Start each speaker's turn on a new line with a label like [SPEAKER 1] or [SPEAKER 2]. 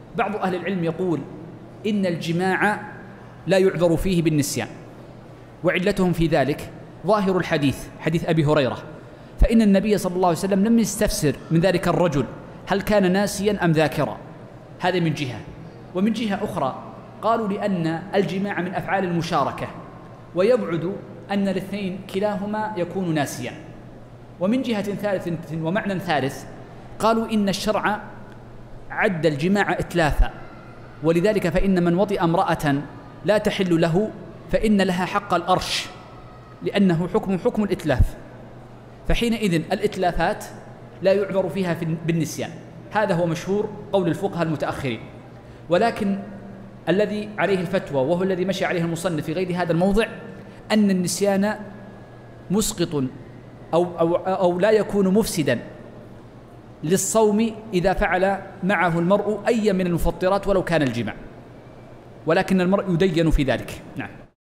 [SPEAKER 1] بعض أهل العلم يقول إن الجماع لا يعذر فيه بالنسيان، وعلتهم في ذلك ظاهر الحديث، حديث أبي هريرة، فإن النبي صلى الله عليه وسلم لم يستفسر من ذلك الرجل هل كان ناسيا أم ذاكرا، هذا من جهة. ومن جهة أخرى قالوا لأن الجماع من أفعال المشاركة، ويبعد أن الاثنين كلاهما يكون ناسيا. ومن جهة ثالثة ومعنى ثالث قالوا إن الشرع عد الجماع إتلافا، ولذلك فإن من وطئ امرأة لا تحل له فإن لها حق الأرش، لأنه حكم الإتلاف، فحينئذ الإتلافات لا يعذر فيها بالنسيان. هذا هو مشهور قول الفقهاء المتأخرين. ولكن الذي عليه الفتوى، وهو الذي مشي عليه المصنف في غير هذا الموضع، أن النسيان مسقط أو لا يكون مفسدا للصوم إذا فعل معه المرء أي من المفطرات ولو كان الجماع، ولكن المرء يدين في ذلك. نعم.